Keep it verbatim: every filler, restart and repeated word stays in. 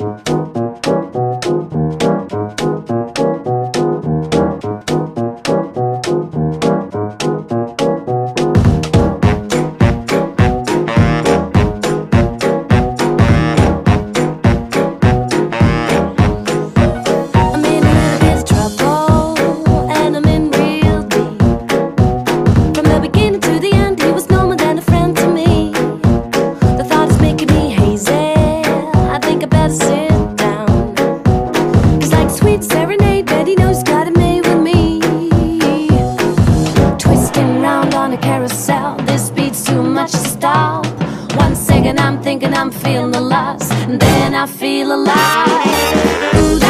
Carousel, this beat's too much to stop. One second I'm thinking I'm feeling the loss, and then I feel alive. Ooh,